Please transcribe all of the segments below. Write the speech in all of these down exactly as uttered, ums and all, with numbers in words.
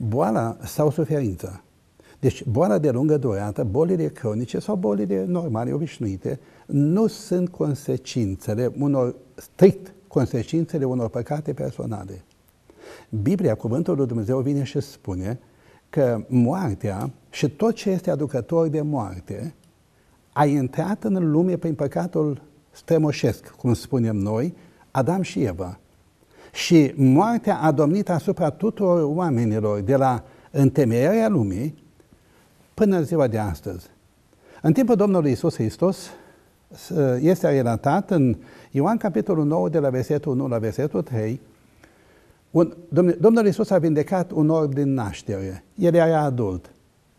boala sau suferința. Deci boala de lungă durată, bolile cronice sau bolile normale, obișnuite, nu sunt consecințele unor, strict consecințele unor păcate personale. Biblia, cuvântul lui Dumnezeu, vine și spune că moartea și tot ce este aducător de moarte a intrat în lume prin păcatul strămoșesc, cum spunem noi, Adam și Eva. Și moartea a domnit asupra tuturor oamenilor de la întemeierea lumii până în ziua de astăzi. În timpul Domnului Iisus Hristos este relatat în Ioan capitolul nouă, de la versetul unu la versetul trei, un, Domnul Iisus a vindecat un orb din naștere. El era adult.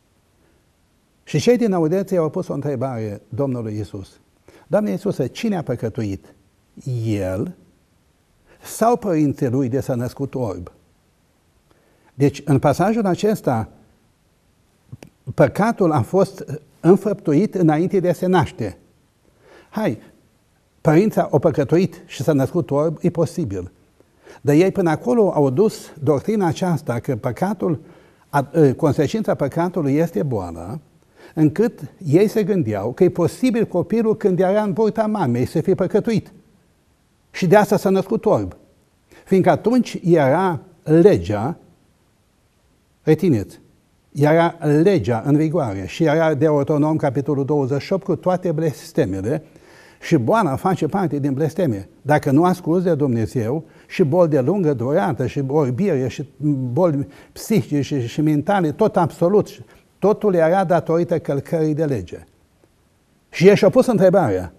Și cei din audiență i-au pus o întrebare Domnului Iisus. Doamne Iisuse, cine a păcătuit? El sau părinții lui de s-a născut orb? Deci, în pasajul acesta, păcatul a fost înfăptuit înainte de a se naște. Hai, părinții au păcătuit și s-a născut orb, e posibil. Dar ei până acolo au dus doctrina aceasta că păcatul, consecința păcatului este boală, încât ei se gândeau că e posibil copilul când era în burta mamei să fie păcătuit. Și de asta s-a născut orb. Fiindcă atunci era legea, rețineți, era legea în vigoare și era Deuteronom capitolul douăzeci și opt cu toate blestemele și boala face parte din blesteme. Dacă nu asculți de Dumnezeu și boli de lungă durată și orbire și boli psihice și, și mentale, tot absolut, totul era datorită călcării de lege. Și ei și-au pus întrebarea.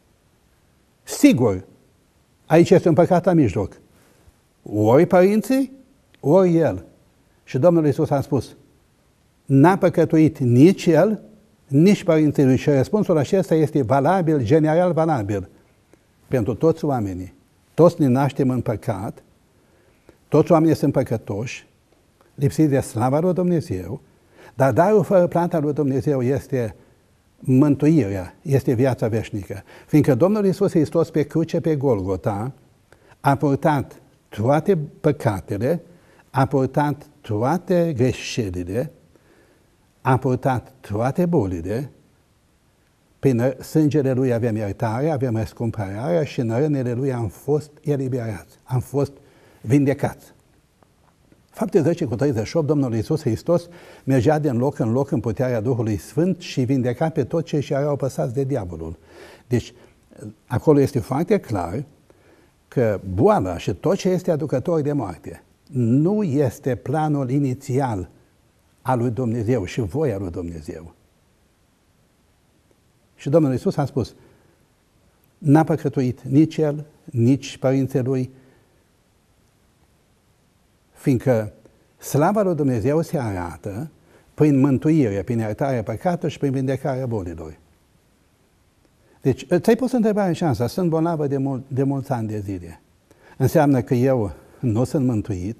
Sigur, aici este un păcat la mijloc. Ori părinții, ori el. Și Domnul Iisus a spus, n-a păcătuit nici el, nici părinții lui. Și răspunsul acesta este valabil, general valabil, pentru toți oamenii. Toți ne naștem în păcat, toți oamenii sunt păcătoși, lipsiți de slava lui Dumnezeu, dar darul fără plata lui Dumnezeu este mântuirea, este viața veșnică. Fiindcă Domnul Iisus Hristos pe cruce, pe Golgota, a purtat toate păcatele, a purtat toate greșelile, a purtat toate bolile, prin sângele Lui avem iertare, avem răscumpărarea și în rănile Lui am fost eliberați, am fost vindecați. Fapte zece cu treizeci și opt, Domnul Iisus Hristos mergea din loc în loc în puterea Duhului Sfânt și vindeca pe toți cei ce erau apăsați de diavolul. Deci, acolo este foarte clar că boala și tot ce este aducător de moarte nu este planul inițial al lui Dumnezeu și voia lui Dumnezeu. Și Domnul Iisus a spus, n-a păcătuit nici el, nici părinții lui, fiindcă slava lui Dumnezeu se arată prin mântuire, prin iertarea păcatului și prin vindecarea bolilor. Deci, ți-ai pus întrebarea aceasta, sunt bolnavă de, mul- de mulți ani de zile. Înseamnă că eu nu sunt mântuit?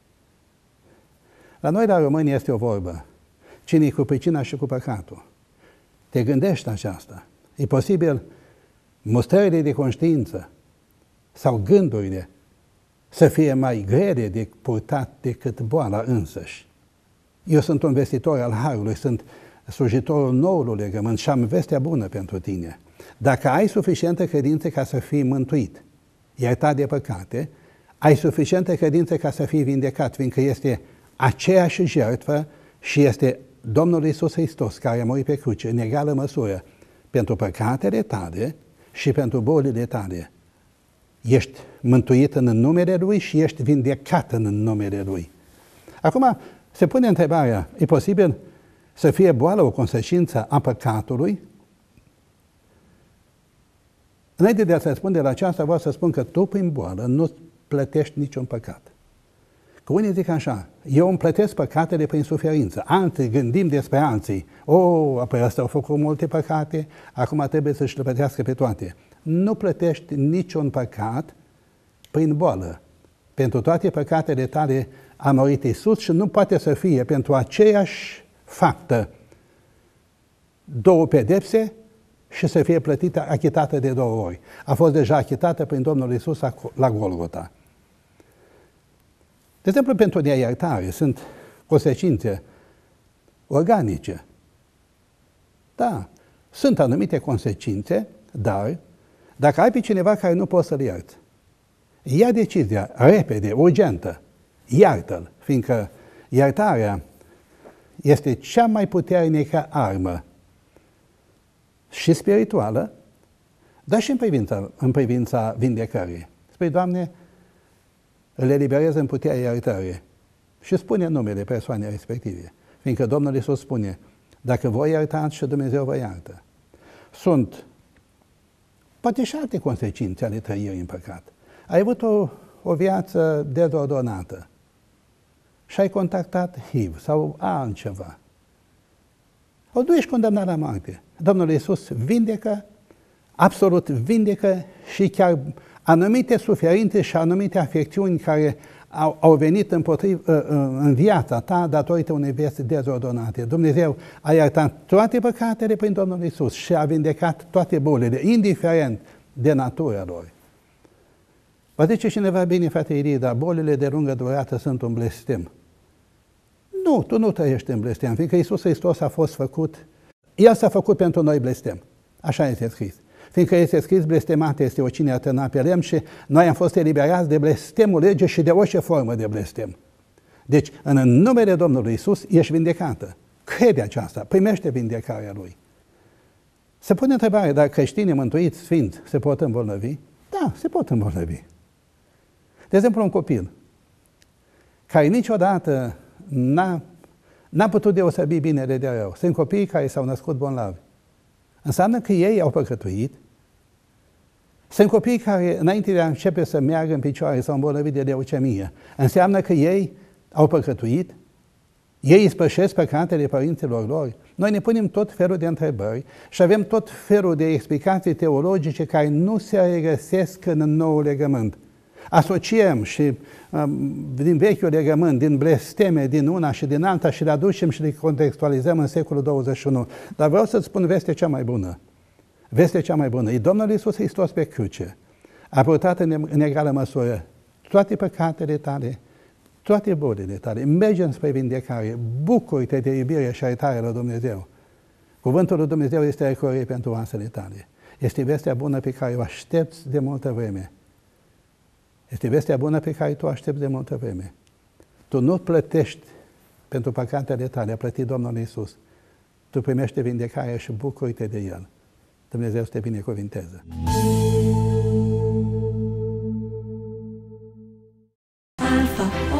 La noi, la români, este o vorbă. Cine e cu pricina și cu păcatul? Te gândești aceasta. E posibil mustrările de conștiință sau gândurile să fie mai grele de purtat decât boala însăși. Eu sunt un vestitor al Harului, sunt slujitorul noului legământ și am vestea bună pentru tine. Dacă ai suficientă credință ca să fii mântuit, iertat de păcate, ai suficientă credință ca să fii vindecat, fiindcă este aceeași jertfă și este Domnul Iisus Hristos care a murit pe cruce în egală măsură pentru păcatele tale și pentru bolile tale. Ești mântuit în numele Lui și ești vindecat în numele Lui. Acum se pune întrebarea, e posibil să fie boală o consecință a păcatului? Înainte de a răspunde la aceasta, vreau să spun că tu prin boală nu plătești niciun păcat. Că unii zic așa, eu îmi plătesc păcatele prin suferință. Alții gândim despre alții. O, apoi ăsta au făcut multe păcate, acum trebuie să-și le plătească pe toate. Nu plătești niciun păcat prin boală. Pentru toate păcatele tale a murit Iisus și nu poate să fie pentru aceeași faptă două pedepse și să fie plătită, achitată de două ori. A fost deja achitată prin Domnul Iisus la Golgota. De exemplu, pentru neiertare sunt consecințe organice. Da, sunt anumite consecințe, dar dacă ai pe cineva care nu poți să-l ierți, ia decizia repede, urgentă, iartă-l, fiindcă iertarea este cea mai puternică armă și spirituală, dar și în privința, în privința vindecării. Spui, Doamne, îl eliberez în puterea iertării și spune numele persoanei respective, fiindcă Domnul Iisus spune, dacă voi iertați și Dumnezeu vă iartă. Sunt poate și alte consecințe ale trăirii în păcat. Ai avut o, o viață dezordonată și ai contactat H I V sau altceva. O, nu ești condamnat la moarte. Domnul Iisus vindecă, absolut vindecă și chiar anumite suferințe și anumite afecțiuni care au, au venit împotriv, în viața ta datorită unei vieți dezordonate. Dumnezeu a iertat toate păcatele prin Domnul Iisus și a vindecat toate bolile, indiferent de natura lor. Vă zice cineva, bine, frate Ilie, dar bolile de lungă durată sunt un blestem. Nu, tu nu trăiești în blestem, fiindcă Iisus Hristos a fost făcut, El s-a făcut pentru noi blestem. Așa este scris. Fiindcă este scris, blestemat este oricine atârna pe lemn și noi am fost eliberați de blestemul legii și de orice formă de blestem. Deci, în numele Domnului Iisus, ești vindecată. Crede aceasta, primește vindecarea Lui. Se pune întrebarea, dar creștinii mântuiți, sfinți, se pot îmbolnăvi? Da, se pot îmbolnăvi. De exemplu, un copil care niciodată n-a, n-a putut deosebi binele de rău. Sunt copii care s-au născut bolnavi. Înseamnă că ei au păcătuit. Sunt copii care, înainte de a începe să meargă în picioare, s-au îmbolnăvit de leucemie. Înseamnă că ei au păcătuit. Ei ispășesc păcatele părinților lor. Noi ne punem tot felul de întrebări și avem tot felul de explicații teologice care nu se regăsesc în noul legământ. Asociem și um, din vechiul legământ, din blesteme, din una și din alta și le aducem și le contextualizăm în secolul douăzeci și unu. Dar vreau să-ți spun vestea cea mai bună. Vestea cea mai bună. E Domnul Iisus Hristos pe cruce. A purtat în, în egală măsură toate păcatele tale, toate bolile tale. Merge spre vindecare. Bucură-te de iubire și iertare la Dumnezeu. Cuvântul lui Dumnezeu este recorie pentru oasele tale. Este vestea bună pe care o aștepți de multă vreme. Este vestea bună pe care tu o aștepți de multă vreme. Tu nu plătești pentru păcatele tale, a plătit Domnul Iisus. Tu primești vindecarea și bucură-te de El. Dumnezeu să te binecuvinteze. Alpha.